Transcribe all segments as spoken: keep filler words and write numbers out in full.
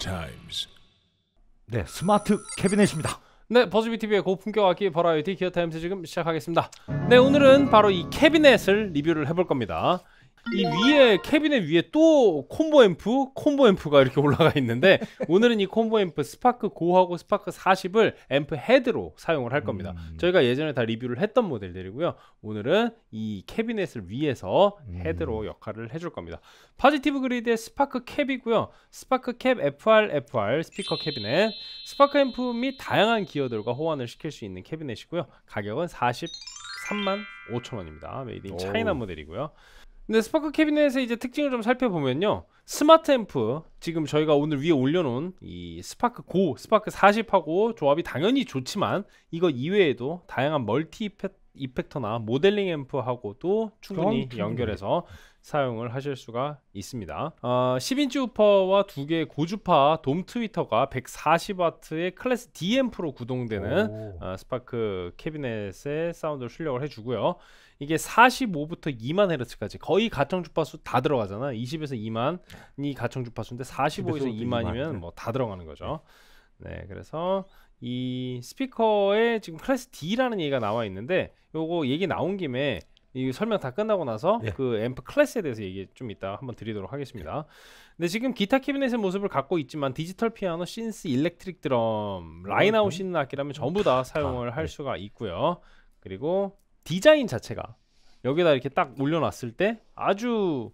Times. 네, 스마트 캐비넷입니다. 네, 버즈비티비의 고품격 악기 버라이어티 기어타임즈 지금 시작하겠습니다. 네, 오늘은 바로 이 캐비넷을 리뷰를 해볼 겁니다. 이 위에 캐비넷 위에 또 콤보 앰프, 콤보 앰프가 이렇게 올라가 있는데 오늘은 이 콤보 앰프 스파크 고하고 스파크 사십을 앰프 헤드로 사용을 할 겁니다. 음. 저희가 예전에 다 리뷰를 했던 모델들이고요. 오늘은 이 캐비넷을 위해서 헤드로 음. 역할을 해줄 겁니다. 파지티브 그리드의 스파크 캡이고요. 스파크 캡 에프알 에프알 스피커 캐비넷, 스파크 앰프 및 다양한 기어들과 호환을 시킬 수 있는 캐비넷이고요. 가격은 사십삼만 오천 원입니다. 메이드 인 차이나 모델이고요. 근데 스파크 캐비넷의 이제 특징을 좀 살펴보면요, 스마트 앰프, 지금 저희가 오늘 위에 올려놓은 이 스파크 고, 스파크 사십하고 조합이 당연히 좋지만 이거 이외에도 다양한 멀티 이펙터나 모델링 앰프하고도 충분히 연결해서 사용을 하실 수가 있습니다. 어, 십 인치 우퍼와 두 개의 고주파 돔 트위터가 백사십 와트의 클래스 D 앰프로 구동되는 어, 스파크 캐비넷의 사운드를 출력을 해주고요. 이게 사십오부터 이만 헤르츠까지 거의 가청 주파수 다 들어가잖아. 이십에서 이만이 가청 주파수인데 사십오에서 이만이면 뭐 다 들어가는 거죠. 네, 그래서 이 스피커에 지금 클래스 D라는 얘기가 나와 있는데, 요거 얘기 나온 김에 이 설명 다 끝나고 나서 예. 그 앰프 클래스에 대해서 얘기 좀 이따 한번 드리도록 하겠습니다. 근데 지금 기타 캐비넷의 모습을 갖고 있지만 디지털 피아노, 신스, 일렉트릭 드럼, 라인 아웃 있는 악기라면 전부 다 사용을 할 수가 있고요. 그리고 디자인 자체가 여기다 이렇게 딱 올려놨을 때 아주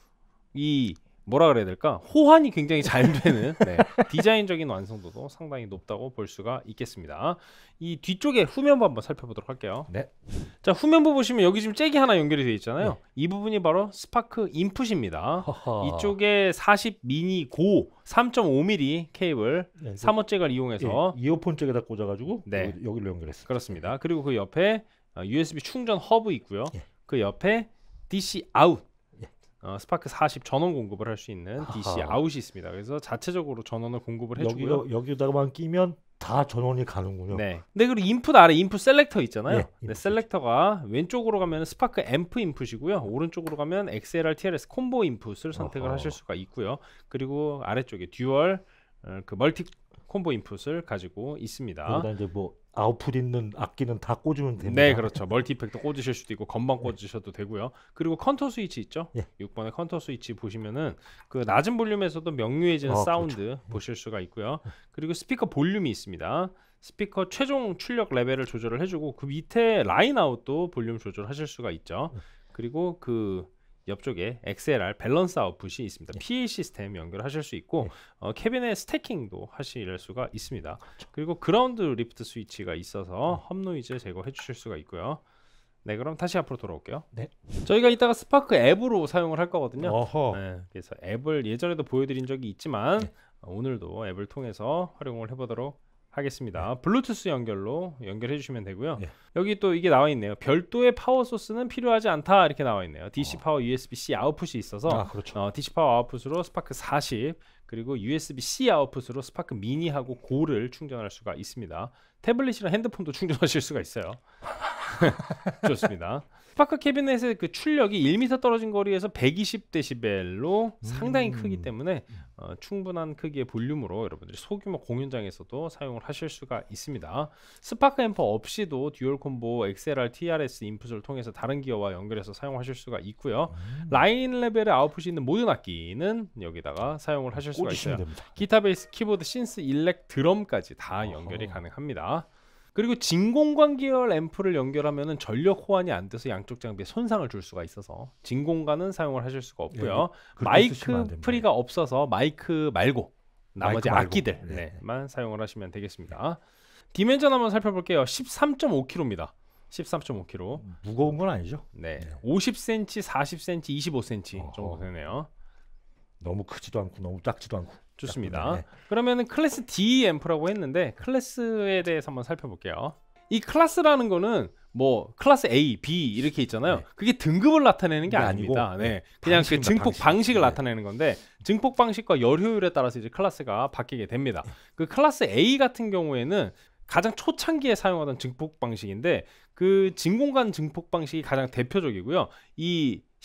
이 뭐라 그래야 될까, 호환이 굉장히 잘 되는 네, 디자인적인 완성도도 상당히 높다고 볼 수가 있겠습니다. 이 뒤쪽에 후면부 한번 살펴보도록 할게요. 네. 자, 후면부 보시면 여기 지금 잭이 하나 연결이 되어 있잖아요. 네. 이 부분이 바로 스파크 인풋입니다. 허허. 이쪽에 사십 미니 고 삼 점 오 밀리미터 케이블 네, 삼 호 잭을 이용해서 예, 이어폰 잭에다 꽂아가지고 네. 여기, 여기로 연결했습니다. 그렇습니다. 그리고 그 옆에 유에스비 충전 허브 있고요. 예. 그 옆에 디씨 아웃, 예. 어, 스파크 사십 전원 공급을 할 수 있는 디씨 아하. 아웃이 있습니다. 그래서 자체적으로 전원을 공급을 해주고요. 여기, 여기다가만 끼면 다 전원이 가는군요. 네. 근데 그리고 인풋 아래 인풋 셀렉터 있잖아요. 예, 네, 셀렉터가 왼쪽으로 가면 스파크 앰프 인풋이고요. 오른쪽으로 가면 엑스엘알 티알에스 콤보 인풋을 선택을 아하. 하실 수가 있고요. 그리고 아래쪽에 듀얼 어, 그 멀티 콤보 인풋을 가지고 있습니다. 여기다 이제 뭐 아웃풋 있는 악기는 다 꽂으면 됩니다. 네, 그렇죠. 멀티 이펙터 꽂으실 수도 있고 건반 꽂으셔도 되고요. 그리고 컨터 스위치 있죠. 예. 육 번의 컨터 스위치 보시면은 그 낮은 볼륨에서도 명료해지는 아, 사운드 그렇죠. 보실 수가 있고요. 그리고 스피커 볼륨이 있습니다. 스피커 최종 출력 레벨을 조절을 해주고 그 밑에 라인 아웃도 볼륨 조절하실 수가 있죠. 그리고 그 옆쪽에 엑스엘알 밸런스 아웃풋이 있습니다. 예. 피에이 시스템 연결하실 수 있고 예. 어, 캐비넷 스태킹도 하실 수가 있습니다. 그렇죠. 그리고 그라운드 리프트 스위치가 있어서 음. 험 노이즈 제거해 주실 수가 있고요. 네, 그럼 다시 앞으로 돌아올게요. 네. 저희가 이따가 스파크 앱으로 사용을 할 거거든요. 네, 그래서 앱을 예전에도 보여드린 적이 있지만 네. 어, 오늘도 앱을 통해서 활용을 해보도록 하겠습니다. 네. 블루투스 연결로 연결해 주시면 되고요. 네. 여기 또 이게 나와 있네요. 별도의 파워 소스는 필요하지 않다 이렇게 나와 있네요. 디씨 어. 파워 유에스비-C 아웃풋이 있어서 아, 그렇죠. 어, 디씨 파워 아웃풋으로 스파크 사십, 그리고 유에스비-C 아웃풋으로 스파크 미니하고 고를 충전할 수가 있습니다. 태블릿이랑 핸드폰도 충전하실 수가 있어요. 좋습니다. 스파크 캐비넷의 그 출력이 일 미터 떨어진 거리에서 백이십 데시벨로 음. 상당히 크기 때문에 어, 충분한 크기의 볼륨으로 여러분들이 소규모 공연장에서도 사용을 하실 수가 있습니다. 스파크 앰프 없이도 듀얼 콤보 엑스엘알 티알에스 인풋을 통해서 다른 기어와 연결해서 사용하실 수가 있고요. 음. 라인 레벨의 아웃풋이 있는 모든 악기는 여기다가 사용을 하실 수가 있어요. 됩니다. 기타, 베이스, 키보드, 신스, 일렉, 드럼까지 다 연결이 어허. 가능합니다. 그리고 진공관 계열 앰프를 연결하면은 전력 호환이 안 돼서 양쪽 장비에 손상을 줄 수가 있어서 진공관은 사용을 하실 수가 없고요. 예, 마이크 프리가 없어서 마이크 말고 나머지 마이크 악기들만 네. 네, 사용을 하시면 되겠습니다. 디멘전 한번 살펴볼게요. 십삼 점 오 킬로그램입니다. 십삼 점 오 킬로그램. 무거운 건 아니죠? 네. 네. 오십 센티미터, 사십 센티미터, 이십오 센티미터 정도 되네요. 너무 크지도 않고 너무 작지도 않고. 좋습니다. 네. 그러면은 클래스 D 앰프라고 했는데 클래스에 대해서 한번 살펴볼게요. 이 클래스라는 거는 뭐 클래스 A, B 이렇게 있잖아요. 네. 그게 등급을 나타내는 게 아닙니다. 아니고, 네. 그냥 그 증폭 방식. 방식을 네. 나타내는 건데 증폭 방식과 열 효율에 따라서 이제 클래스가 바뀌게 됩니다. 네. 그 클래스 A 같은 경우에는 가장 초창기에 사용하던 증폭 방식인데 그 진공관 증폭 방식이 가장 대표적이고요. 이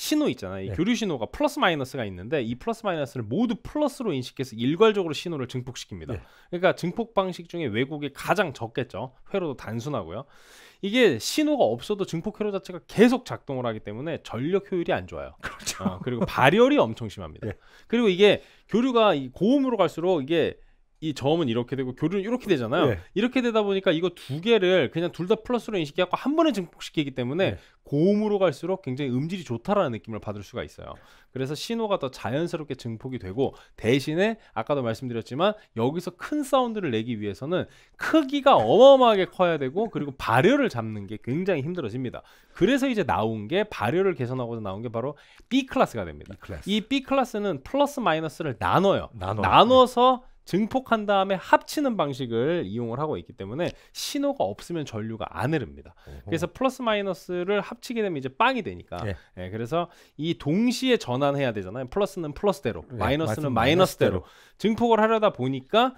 신호 있잖아요. 이 네. 교류 신호가 플러스 마이너스가 있는데 이 플러스 마이너스를 모두 플러스로 인식해서 일괄적으로 신호를 증폭시킵니다. 네. 그러니까 증폭 방식 중에 왜곡이 가장 적겠죠. 회로도 단순하고요. 이게 신호가 없어도 증폭 회로 자체가 계속 작동을 하기 때문에 전력 효율이 안 좋아요. 그렇죠. 어, 그리고 발열이 엄청 심합니다. 네. 그리고 이게 교류가 이 고음으로 갈수록 이게 이 저음은 이렇게 되고 교류는 이렇게 되잖아요. 네. 이렇게 되다 보니까 이거 두 개를 그냥 둘 다 플러스로 인식해갖고 한 번에 증폭시키기 때문에 네. 고음으로 갈수록 굉장히 음질이 좋다라는 느낌을 받을 수가 있어요. 그래서 신호가 더 자연스럽게 증폭이 되고 대신에 아까도 말씀드렸지만 여기서 큰 사운드를 내기 위해서는 크기가 어마어마하게 커야 되고 그리고 발열을 잡는 게 굉장히 힘들어집니다. 그래서 이제 나온 게 발열을 개선하고자 나온 게 바로 B 클래스가 됩니다. B 클래스. 이 B 클래스는 플러스 마이너스를 나눠요. 나눠. 나눠서 증폭한 다음에 합치는 방식을 이용을 하고 있기 때문에 신호가 없으면 전류가 안 흐릅니다. 네. 그래서 플러스 마이너스를 합치게 되면 이제 빵이 되니까 네. 예, 그래서 이 동시에 전환해야 되잖아요. 플러스는 플러스대로 네, 마이너스는 마이너스는 마이너스대로 증폭을 하려다 보니까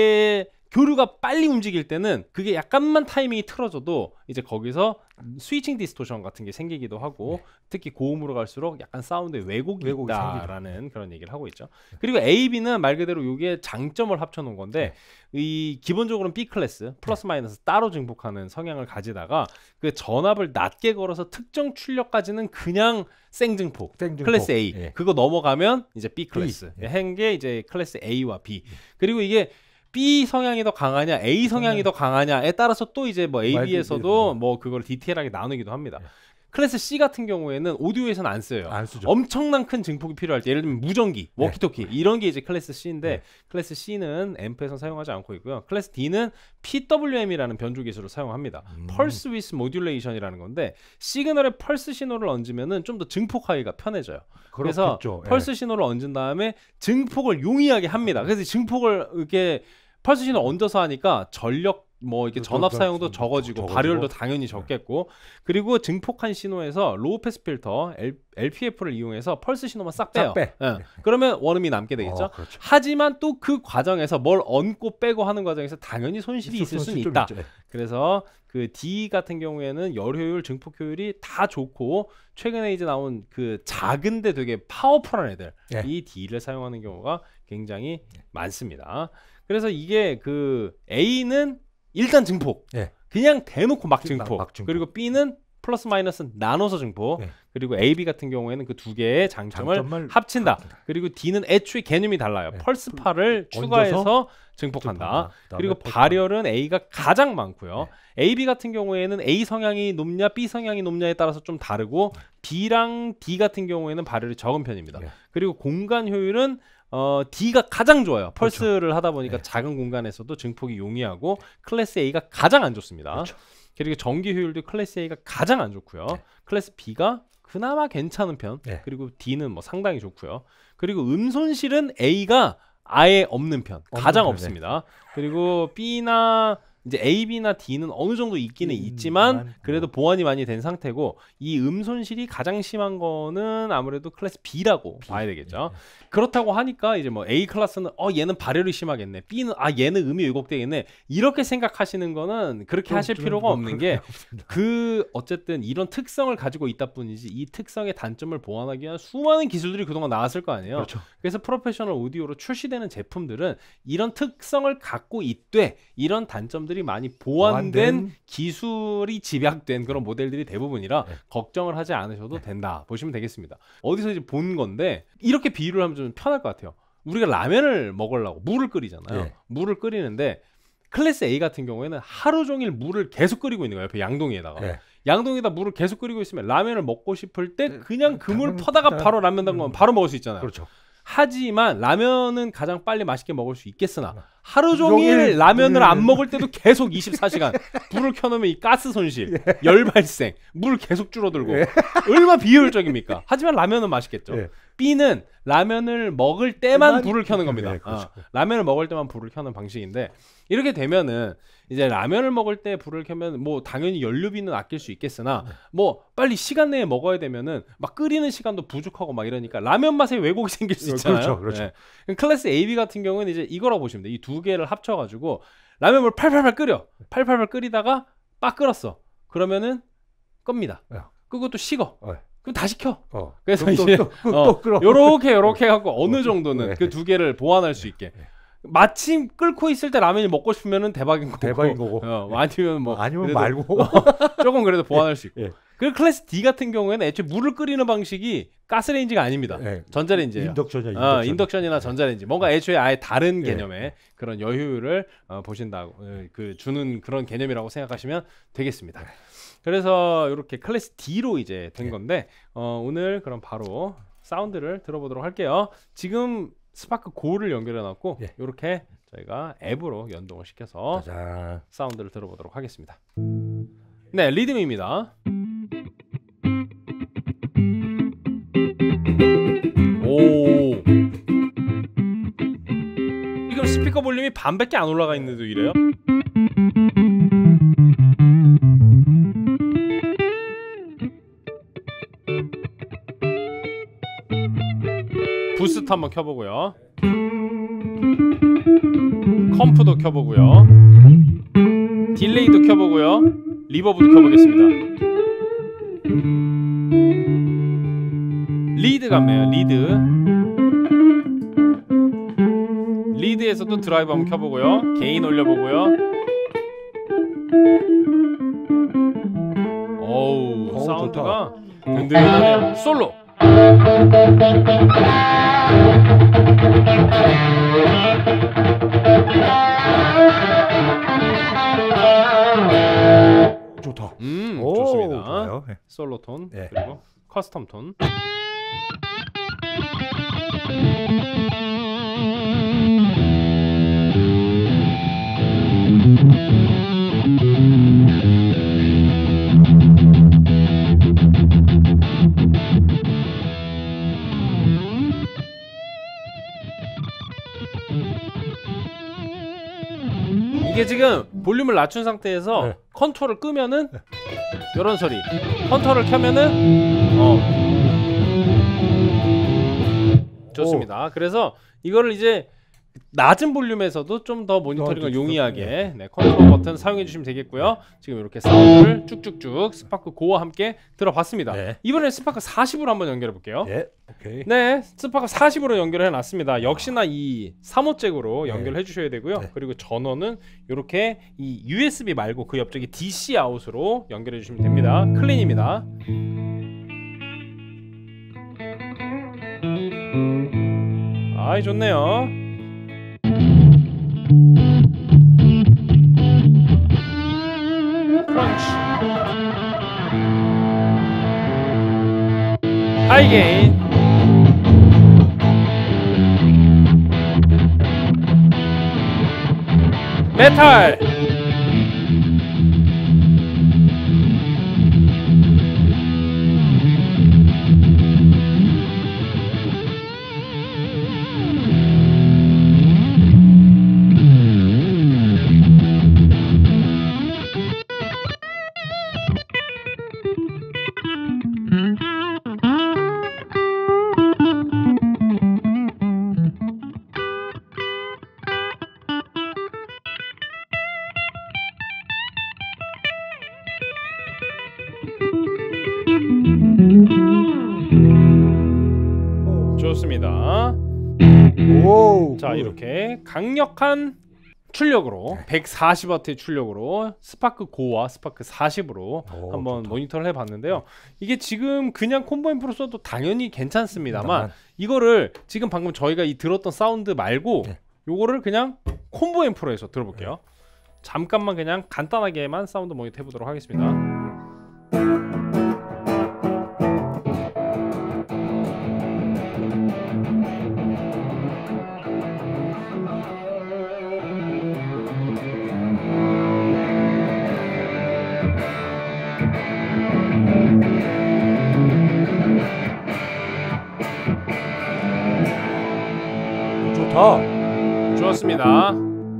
이게 교류가 빨리 움직일 때는 그게 약간만 타이밍이 틀어져도 이제 거기서 스위칭 디스토션 같은 게 생기기도 하고 네. 특히 고음으로 갈수록 약간 사운드에 왜곡이, 왜곡이 있다라는 생기죠. 그런 얘기를 하고 있죠. 그리고 A, B는 말 그대로 이게 장점을 합쳐놓은 건데 네. 이 기본적으로는 B 클래스 플러스 마이너스 따로 증폭하는 성향을 가지다가 그 전압을 낮게 걸어서 특정 출력까지는 그냥 생증폭 생증폭. 클래스 A 예. 그거 넘어가면 이제 B 클래스 B. 예. 한 게 이제 클래스 A와 B 그리고 이게 B 성향이 더 강하냐 A 성향이 더 강하냐에 따라서 또 이제 뭐 A, B에서도 뭐 그걸 디테일하게 나누기도 합니다. 예. 클래스 C 같은 경우에는 오디오에서는 안 써요. 안 쓰죠. 엄청난 큰 증폭이 필요할 때 예를 들면 무전기, 워키토키 네. 이런 게 이제 클래스 C인데 네. 클래스 C는 앰프에서 사용하지 않고 있고요. 클래스 D는 피더블유엠이라는 변조 기술을 사용합니다. 음. 펄스 위스 모듈레이션이라는 건데 시그널에 펄스 신호를 얹으면은 좀 더 증폭하기가 편해져요. 그래서 그렇겠죠. 예. 펄스 신호를 얹은 다음에 증폭을 용이하게 합니다. 그래서 증폭을 이렇게 펄스 신호 얹어서 하니까 전력 뭐 이렇게 그렇죠. 전압 그렇죠. 사용도 적어지고 적어지고. 발열도 당연히 적겠고 그리고 증폭한 신호에서 로우 패스 필터 엘피에프를 이용해서 펄스 신호만 싹 빼요. 싹 빼. 예. 그러면 원음이 남게 되겠죠. 어, 그렇죠. 하지만 또 그 과정에서 뭘 얹고 빼고 하는 과정에서 당연히 손실이 있을 수는 좀 있다. 있죠. 예. 그래서 그 D 같은 경우에는 열 효율, 증폭 효율이 다 좋고 최근에 이제 나온 그 작은데 되게 파워풀한 애들 예. 이 D를 사용하는 경우가 굉장히 많습니다. 그래서 이게 그 A는 일단 증폭, 예. 그냥 대놓고 막 막- 증폭, 막 증폭. 그리고 B는 플러스 마이너스 나눠서 증폭, 예. 그리고 A, B 같은 경우에는 그 두 개의 장점을, 장점을 합친다. 합친다. 그리고 D는 애초에 개념이 달라요. 예. 펄스파를 얹어서 추가해서 증폭한다. 그다음에 그리고 펄스- 발열은 A가 가장 많고요. A, B 같은 경우에는 A 성향이 높냐 B 성향이 높냐에 따라서 좀 다르고 B랑 D 같은 경우에는 발열이 적은 편입니다. 예. 그리고 공간 효율은 어, D가 가장 좋아요. 펄스를 하다 보니까 예. 작은 공간에서도 증폭이 용이하고 클래스 A가 가장 안 좋습니다. 그렇죠. 그리고 전기 효율도 클래스 A가 가장 안 좋고요. 네. 클래스 B가 그나마 괜찮은 편. 네. 그리고 D는 뭐 상당히 좋고요. 그리고 음 손실은 A가 아예 없는 편. 없는 가장 편, 없습니다. 그리고 B나 이제 A, B나 D는 어느 정도 있기는 음, 있지만 만- 그래도 뭐. 보완이 많이 된 상태고 이 음 손실이 가장 심한 거는 아무래도 클래스 B라고 B. 봐야 되겠죠. 그렇다고 하니까 이제 뭐 A 클래스는 어 얘는 발열이 심하겠네. B는 아 얘는 음이 왜곡되겠네. 이렇게 생각하시는 거는 그렇게 하실 좀- 필요가 뭐 없는 그럴 게 그 어쨌든 이런 특성을 가지고 있다 뿐이지 이 특성의 단점을 보완하기 위한 수많은 기술들이 그동안 나왔을 거 아니에요. 그렇죠. 그래서 프로페셔널 오디오로 출시되는 제품들은 이런 특성을 갖고 있되 이런 단점들이 많이 보완된 보완된 기술이 집약된 그런 모델들이 대부분이라 네. 걱정을 하지 않으셔도 된다 보시면 되겠습니다. 어디서 이제 본 건데 이렇게 비유를 하면 좀 편할 것 같아요. 우리가 라면을 먹으려고 물을 끓이잖아요. 네. 물을 끓이는데 클래스 A 같은 경우에는 하루 종일 물을 계속 끓이고 있는 거예요. 옆에 양동이에다가. 네. 양동이에다 물을 계속 끓이고 있으면 라면을 먹고 싶을 때 네, 그냥 그 물 당연히 퍼다가 그냥- 바로 라면 담그면 바로 먹을 수 있잖아요. 그렇죠. 하지만 라면은 가장 빨리 맛있게 먹을 수 있겠으나 하루 종일 종일 라면을 물을- 안 먹을 때도 계속 이십사 시간 불을 켜놓으면 이 가스 손실, 열 발생, 물 계속 줄어들고 얼마나 비효율적입니까? 하지만 라면은 맛있겠죠. 예. B는 라면을 먹을 때만 때만 불을 켜는 네, 겁니다. 그렇죠. 어, 라면을 먹을 때만 불을 켜는 방식인데 이렇게 되면은 이제 라면을 먹을 때 불을 켜면 뭐 당연히 연료비는 아낄 수 있겠으나 뭐 빨리 시간 내에 먹어야 되면은 막 끓이는 시간도 부족하고 막 이러니까 라면 맛에 왜곡이 생길 수 있잖아요. 그렇죠, 그렇죠. 예. 그럼 클래스 A, B 같은 경우는 이제 이거라고 보시면 돼요. 이 두 개를 합쳐가지고 라면을 팔팔팔 끓여. 팔팔팔 끓이다가 빡 끓었어. 그러면은 끕니다. 야. 그것도 식어. 어. 그럼 다시 켜. 어. 그래서 또, 이제 또, 또, 어, 또 끌어. 요렇게 요렇게 갖고 어느 정도는 네. 그 두 개를 보완할 수 있게. 마침 끓고 있을 때 라면이 먹고 싶으면은 대박인 거고. 대박인 거고. 어, 아니면 뭐 아니면 그래도, 말고. 어, 조금 그래도 보완할 수 있고. 예. 그 클래스 D 같은 경우에는 애초에 물을 끓이는 방식이 가스레인지가 아닙니다. 예. 전자레인지예요. 인덕션이야. 인덕션. 어, 인덕션이나 전자레인지. 뭔가 애초에 아예 다른 예. 개념의 그런 여유를 어, 보신다고 어, 그 주는 그런 개념이라고 생각하시면 되겠습니다. 그래서 이렇게 클래스 D로 이제 된 예. 건데 어, 오늘 그럼 바로 사운드를 들어보도록 할게요. 지금 스파크 고를 연결해 놨고 예. 이렇게 저희가 앱으로 연동을 시켜서 짜잔. 사운드를 들어보도록 하겠습니다. 네, 리듬입니다. 오. 지금 스피커 볼륨이 반밖에 안 올라가 있는데도 이래요? 부스트 한번 켜보고요. 컴프도 켜보고요. 딜레이도 켜보고요. 리버브도 켜보겠습니다. 리드 감네요. 리드. 리드에서도 드라이브 한번 켜보고요. 게인 올려보고요. 어우, 어우, 사운드가 든든하네요. 솔로. 좋다. 음, 오, 좋습니다. 좋아요. 예. 솔로 톤 예. 그리고 커스텀 톤. 이게 지금 볼륨을 낮춘 상태에서 네. 컨트롤을 끄면은 이런 소리, 컨트롤을 켜면은 어 좋습니다. 그래서 이거를 이제 낮은 볼륨에서도 좀 더 모니터링을 어, 용이하게 네, 컨트롤 버튼 사용해 주시면 되겠고요. 지금 이렇게 사운드를 쭉쭉쭉 스파크 고와 함께 들어봤습니다. 네. 이번에 스파크 사십으로 한번 연결해 볼게요. 예. 오케이. 네, 스파크 사십으로 연결해 놨습니다. 역시나 이 삼 호 잭으로 네. 연결해 주셔야 되고요. 네. 그리고 전원은 이렇게 이 유에스비 말고 그 옆쪽에 디씨 아웃으로 연결해 주시면 됩니다. 클린입니다. 아이 좋네요. 크런치. 하이 게인. 메탈. 좋습니다. 오. 자, 굿. 이렇게 강력한 출력으로 백사십 와트의 출력으로 스파크 고와 스파크 사십으로 오, 한번 좋다. 모니터를 해봤는데요. 이게 지금 그냥 콤보 앰프로 써도 당연히 괜찮습니다만 나만. 이거를 지금 방금 저희가 이 들었던 사운드 말고 네. 요거를 그냥 콤보 앰프로 해서 들어볼게요. 잠깐만 그냥 간단하게만 사운드 모니터 해보도록 하겠습니다. 좋다. 좋았습니다.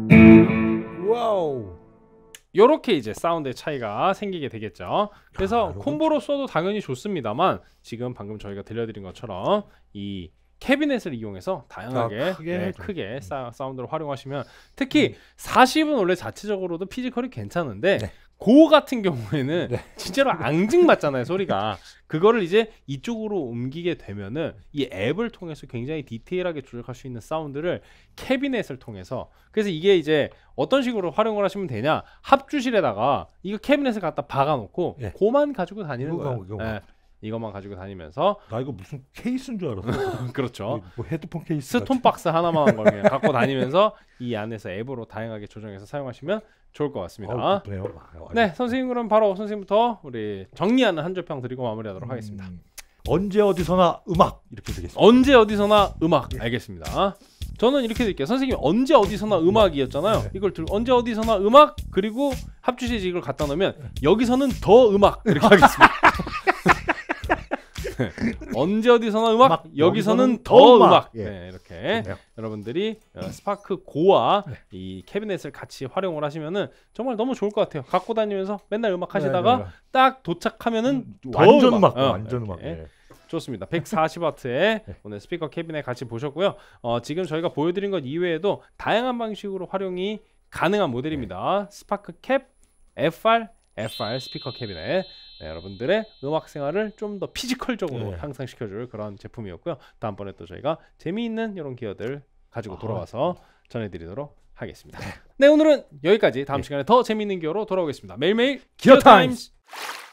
와우. 요렇게 이제 사운드의 차이가 생기게 되겠죠. 그래서 아, 요건 콤보로 써도 당연히 좋습니다만 지금 방금 저희가 들려드린 것처럼 이 캐비넷을 이용해서 다양하게 아, 크게 네, 좀. 크게 사, 사운드를 활용하시면 특히 사십은 원래 자체적으로도 피지컬이 괜찮은데 네. 고 같은 경우에는 네. 진짜로 앙증맞잖아요 소리가. 그거를 이제 이쪽으로 옮기게 되면은 이 앱을 통해서 굉장히 디테일하게 조작할 수 있는 사운드를 캐비넷을 통해서, 그래서 이게 이제 어떤 식으로 활용을 하시면 되냐, 합주실에다가 이거 캐비넷을 갖다 박아놓고 예. 그만 가지고 다니는 이거가, 거예요. 이거가. 예. 이것만 가지고 다니면서 나 이거 무슨 케이스인 줄 알았어. 그렇죠. 뭐 헤드폰 케이스. 스톤 박스 하나만 걸 그냥 갖고 다니면서 이 안에서 앱으로 다양하게 조정해서 사용하시면 좋을 것 같습니다. 어, 그래요. 네, 선생님 그럼 바로 선생님부터 우리 정리하는 한 줄평 드리고 마무리하도록 하겠습니다. 음, 언제 어디서나 음악 이렇게 되겠습니다. 언제 어디서나 음악. 알겠습니다. 저는 이렇게 드릴게요. 선생님 언제 어디서나 음악이었잖아요. 네. 이걸 들 언제 어디서나 음악 그리고 합주실 이걸 갖다 놓으면 여기서는 더 음악 이렇게 하겠습니다. 네. 언제 어디서나 음악, 음악, 여기서는 여기서는 더 더 음악. 음악. 예. 네, 이렇게 좋네요. 여러분들이 어, 스파크 고와 네. 이 캐비넷을 같이 활용을 하시면은 정말 너무 좋을 것 같아요. 갖고 다니면서 맨날 음악 하시다가 네, 네, 네. 딱 도착하면은 더 완전 음악, 어, 완전 이렇게. 음악. 예. 좋습니다. 백사십 와트의 네. 오늘 스피커 캐비넷 같이 보셨고요. 어, 지금 저희가 보여드린 것 이외에도 다양한 방식으로 활용이 가능한 모델입니다. 스파크 캡 에프알 에프알 스피커 캐비넷. 네, 여러분들의 음악 생활을 좀 더 피지컬적으로 네. 향상시켜줄 그런 제품이었고요. 다음번에 또 저희가 재미있는 이런 기어들 가지고 아, 돌아와서 전해드리도록 하겠습니다. 네, 오늘은 여기까지. 다음 네. 시간에 더 재미있는 기어로 돌아오겠습니다. 매일매일 기어 기어 타임스. 타임스.